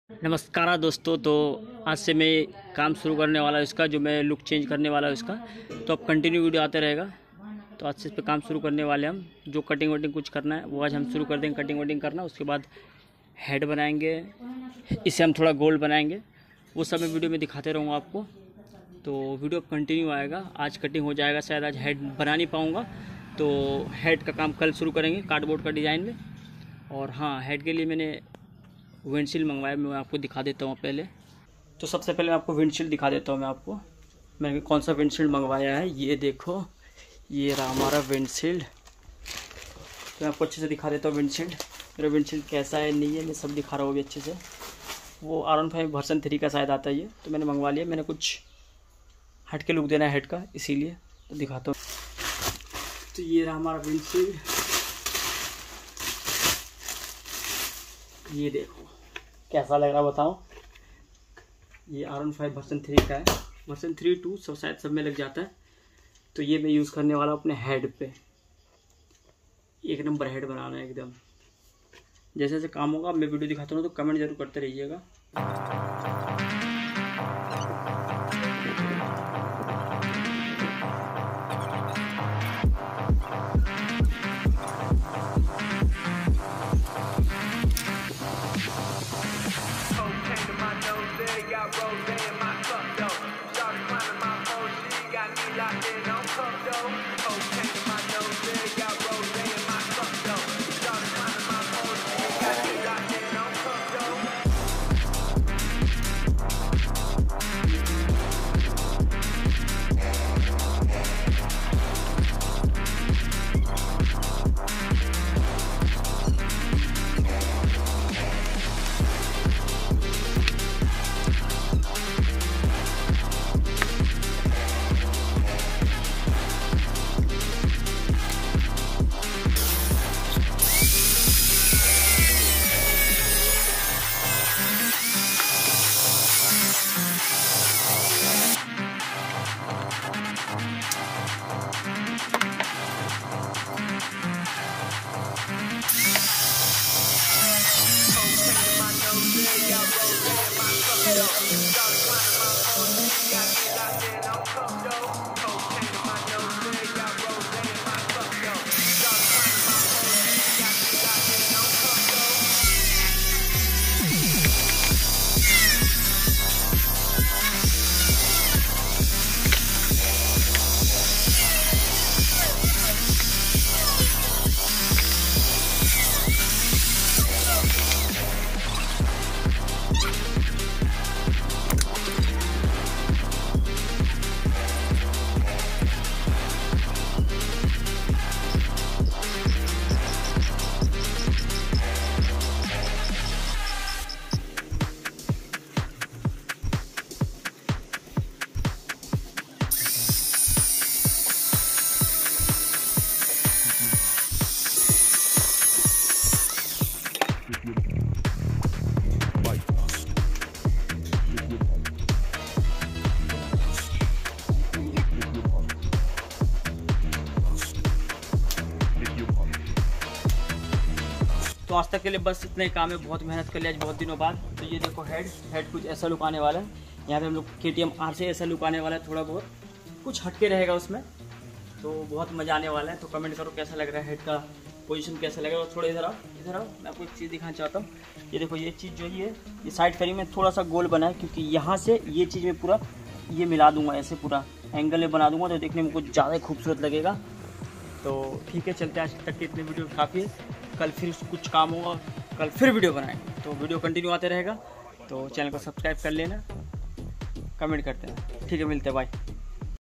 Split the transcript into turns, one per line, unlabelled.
नमस्कार दोस्तों। तो आज से मैं काम शुरू करने वाला हूँ इसका, जो मैं लुक चेंज करने वाला हूँ इसका। तो अब कंटिन्यू वीडियो आते रहेगा। तो आज से इस पे काम शुरू करने वाले हम। जो कटिंग वटिंग कुछ करना है वो आज हम शुरू कर देंगे, कटिंग वटिंग करना। उसके बाद हेड बनाएंगे, इसे हम थोड़ा गोल बनाएंगे, वो सब मैं वीडियो में दिखाते रहूँगा आपको। तो वीडियो कंटिन्यू आएगा। आज कटिंग हो जाएगा, शायद आज हेड बना नहीं पाऊँगा, तो हेड का काम कल शुरू करेंगे कार्डबोर्ड का डिज़ाइन में। और हाँ, हेड के लिए मैंने विंडशील्ड मंगवाया, मैं आपको दिखा देता हूँ पहले। तो सबसे पहले मैं आपको विंडशील्ड दिखा देता हूँ। मैंने कौन सा विंडशील्ड मंगवाया है, ये देखो, ये रहा हमारा विंडशील्ड। तो मैं आपको अच्छे से दिखा देता हूँ विंडशील्ड, मेरा विंडशील्ड कैसा है नहीं है, मैं सब दिखा रहा हूँ अभी अच्छे से। वो R15 वर्जन 3 का शायद आता है ये, तो मैंने मंगवा लिया। मैंने कुछ हट के लुक देना है हेड का, इसीलिए तो दिखाता हूँ। तो ये रहा हमारा विंडशील्ड, ये देखो कैसा लग रहा है बताओ। ये R15 वर्जन 3 का है, वर्जन 3, 2 सब शायद सब में लग जाता है। तो ये मैं यूज़ करने वाला हूँ अपने हेड पे। एक नंबर हेड बनाना है एकदम। जैसे जैसे काम होगा मैं वीडियो दिखाता हूँ, तो कमेंट जरूर करते रहिएगा। तो आज तक के लिए बस इतना ही काम है। बहुत मेहनत कर लिया आज बहुत दिनों बाद। तो ये देखो हेड कुछ ऐसा लुक आने वाला है। यहाँ पे हम लोग KTM R से ऐसा लुक आने वाला है, थोड़ा बहुत कुछ हटके रहेगा उसमें। तो बहुत मज़ा आने वाला है। तो कमेंट करो कैसा लग रहा है, हेड का पोजीशन कैसा लग रहा है। और थोड़ा इधर आओ, मैं आपको एक चीज़ दिखाना चाहता हूँ। ये देखो, ये चीज़ जो ये साइड फेरिंग में थोड़ा सा गोल बना है, क्योंकि यहाँ से ये चीज़ में पूरा ये मिला दूँगा, ऐसे पूरा एंगल में बना दूँगा, तो देखने में कुछ ज़्यादा खूबसूरत लगेगा। तो ठीक है, चलते हैं। आज तक की इतनी वीडियो काफ़ी है। कल फिर कुछ काम होगा, कल फिर वीडियो बनाएंगे। तो वीडियो कंटिन्यू आते रहेगा। तो चैनल को सब्सक्राइब कर लेना, कमेंट करते हैं। ठीक है, मिलते हैं, बाय।